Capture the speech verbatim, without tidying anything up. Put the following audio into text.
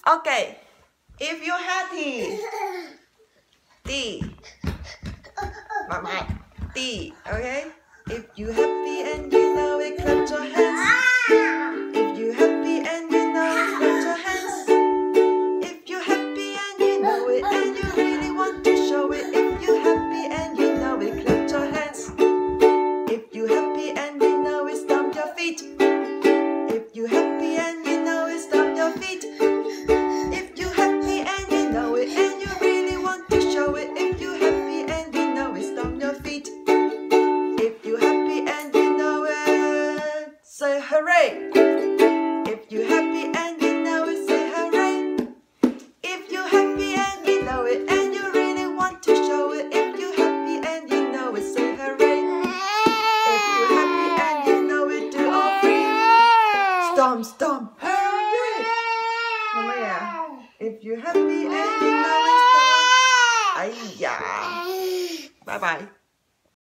Okay. If you're happy, D. Mama, D. Okay. If you happy and you know it, clap your hands. If you happy and you know it, clap your hands. If you happy and you know it, and you really want to show it. If you happy and you know it, clap your hands. If you happy and you know it, stomp your feet. If you happy and you know it, stomp your feet. If you happy and you know it, and you really want to show it. If you happy and you know it, stomp your feet. If you happy and you know it, say hooray. If you happy and you know it, say hooray. If you happy and you know it, and you really want to show it. If you happy and you know it, say hooray. If you happy and you know it, do all three. Stomp, stomp, hooray. Mamaya. If you happy and you know it, stomp. Ay, yeah. Bye bye.